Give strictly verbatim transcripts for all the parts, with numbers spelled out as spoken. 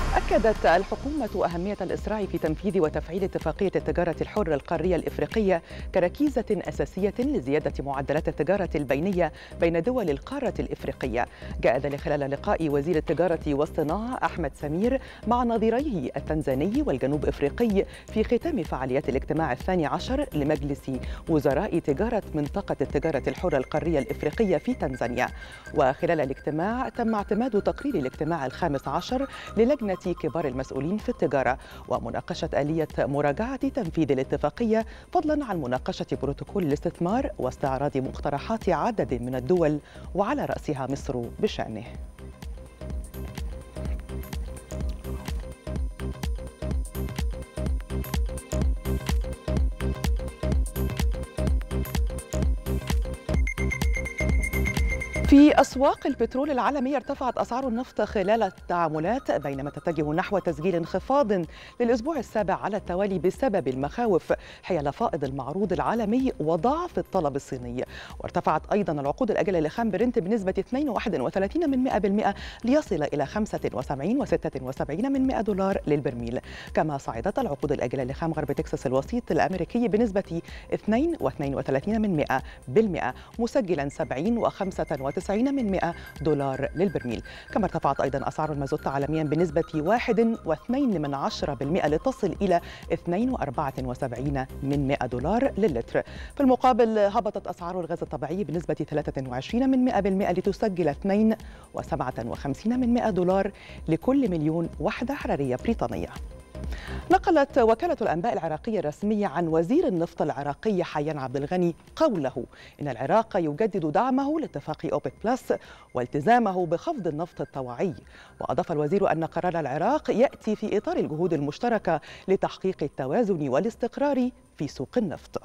أكدت الحكومة أهمية الإسراع في تنفيذ وتفعيل اتفاقية التجارة الحرة القارية الإفريقية كركيزة أساسية لزيادة معدلات التجارة البينية بين دول القارة الإفريقية. جاء ذلك خلال لقاء وزير التجارة والصناعة أحمد سمير مع نظيريه التنزاني والجنوب إفريقي في ختام فعاليات الاجتماع الثاني عشر لمجلس وزراء تجارة منطقة التجارة الحرة القارية الإفريقية في تنزانيا. وخلال الاجتماع تم اعتماد تقرير الاجتماع الخامس عشر للجنة كبار المسؤولين في التجارة ومناقشة آلية مراجعة تنفيذ الاتفاقية، فضلا عن مناقشة بروتوكول الاستثمار واستعراض مقترحات عدد من الدول وعلى رأسها مصر بشأنه. في أسواق البترول العالمية ارتفعت أسعار النفط خلال التعاملات بينما تتجه نحو تسجيل انخفاض للأسبوع السابع على التوالي بسبب المخاوف حيال فائض المعروض العالمي وضعف الطلب الصيني. وارتفعت أيضا العقود الآجلة لخام برنت بنسبة اثنين فاصلة واحد وثلاثين من مئة بالمئة ليصل إلى خمسة وسبعين فاصلة ستة وسبعين من مئة دولار للبرميل. كما صعدت العقود الآجلة لخام غرب تكساس الوسيط الأمريكي بنسبة اثنين فاصلة اثنين وثلاثين من مئة بالمئة مسجلا سبعين وخمسة وتسعين من مئة دولار للبرميل. كما ارتفعت أيضا أسعار المازوت عالميا بنسبة واحد فاصلة اثنين من عشرة بالمئة لتصل إلى اثنين فاصلة أربعة وسبعين من مئة دولار للتر. في المقابل هبطت أسعار الغاز الطبيعي بنسبة ثلاثة وعشرين من مئة بالمئة لتسجل اثنين فاصلة سبعة وخمسين من مئة دولار لكل مليون وحدة حرارية بريطانية. نقلت وكالة الأنباء العراقية الرسمية عن وزير النفط العراقي حيان عبد الغني قوله إن العراق يجدد دعمه لاتفاق أوبك بلس والتزامه بخفض النفط الطوعي. وأضاف الوزير أن قرار العراق يأتي في إطار الجهود المشتركة لتحقيق التوازن والاستقرار في سوق النفط.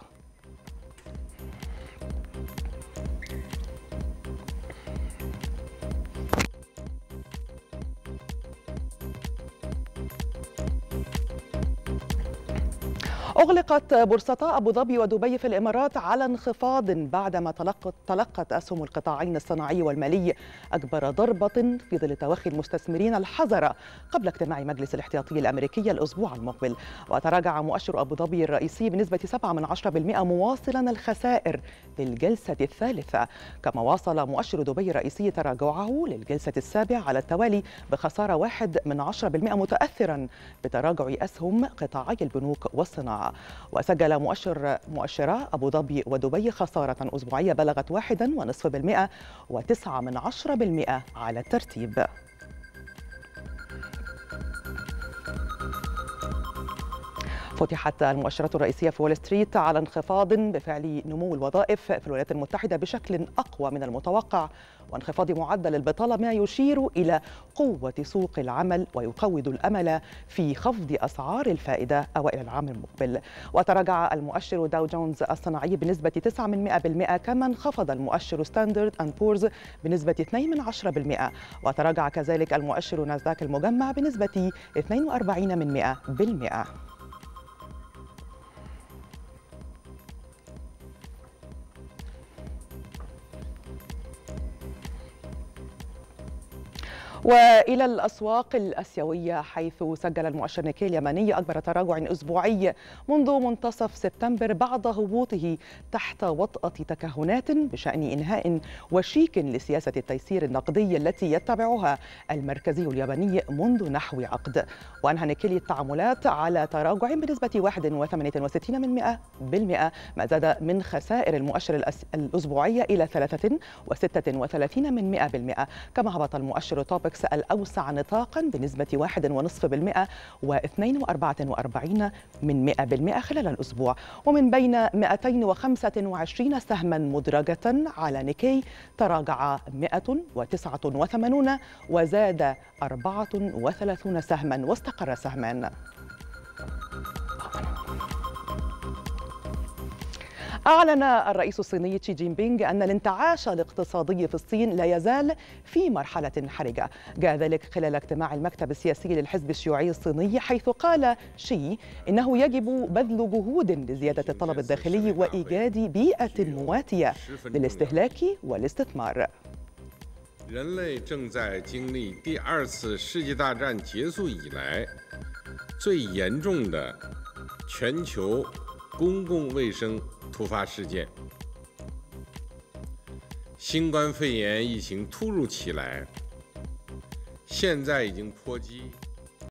أغلقت بورصتا أبو ظبي ودبي في الإمارات على انخفاض بعدما تلقت, تلقت أسهم القطاعين الصناعي والمالي أكبر ضربة في ظل توخي المستثمرين الحذر قبل اجتماع مجلس الاحتياطي الأمريكي الأسبوع المقبل. وتراجع مؤشر أبو ظبي الرئيسي بنسبة سبعة من عشرة بالمئة مواصلا الخسائر للجلسة الثالثة. كما واصل مؤشر دبي الرئيسي تراجعه للجلسة السابعة على التوالي بخسارة واحد من عشرة بالمئة متأثرا بتراجع أسهم قطاعي البنوك والصناعة. وسجل مؤشر مؤشرا أبو ظبي ودبي خسارة أسبوعية بلغت واحدا ونصف بالمئة وتسعة من عشرة بالمئة على الترتيب. فتحت المؤشرات الرئيسية في وول ستريت على انخفاض بفعل نمو الوظائف في الولايات المتحدة بشكل أقوى من المتوقع وانخفاض معدل البطالة، ما يشير إلى قوة سوق العمل ويقوض الأمل في خفض أسعار الفائدة أوائل العام المقبل. وتراجع المؤشر داو جونز الصناعي بنسبة تسعة من مئة بالمئة، كما انخفض المؤشر ستاندرد أند بورز بنسبة اثنين من عشرة بالمئة. وتراجع كذلك المؤشر ناسداك المجمع بنسبة اثنين وأربعين من مئة بالمئة. وإلى الأسواق الآسيوية، حيث سجل المؤشر نيكي الياباني أكبر تراجع أسبوعي منذ منتصف سبتمبر بعد هبوطه تحت وطأة تكهنات بشأن إنهاء وشيك لسياسة التيسير النقدي التي يتبعها المركزي الياباني منذ نحو عقد. وأنهى نيكي التعاملات على تراجع بنسبة واحد فاصلة ثمانية وستين من مئة بالمئة، ما زاد من خسائر المؤشر الأسبوعية إلى ثلاثة فاصلة ستة وثلاثين من مئة بالمئة. كما هبط المؤشر توبكس الأوسع نطاقا بنسبة واحد ونصف بالمئة واثنين وأربعة وأربعين من مئة بالمئة خلال الأسبوع. ومن بين مئتين وخمسة وعشرين سهما مدرجة على نيكي تراجع مئة وتسعة وثمانين وزاد أربعة وثلاثين سهما واستقر سهمان. أعلن الرئيس الصيني شي جين بينغ أن الانتعاش الاقتصادي في الصين لا يزال في مرحلة حرجة. جاء ذلك خلال اجتماع المكتب السياسي للحزب الشيوعي الصيني، حيث قال شي إنه يجب بذل جهود لزيادة الطلب الداخلي وإيجاد بيئة مواتية للاستهلاك والاستثمار. 人类正在经历第二次世界大战结束以来最严重的全球公共卫生突发事件。新冠肺炎疫情突如其来，现在已经波及